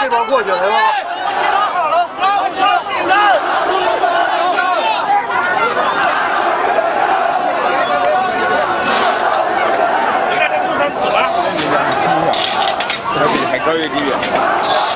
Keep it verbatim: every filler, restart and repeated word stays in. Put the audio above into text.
这边过去了是吧？好了，好，上第三。你看这路上走了，还比还高一个地方。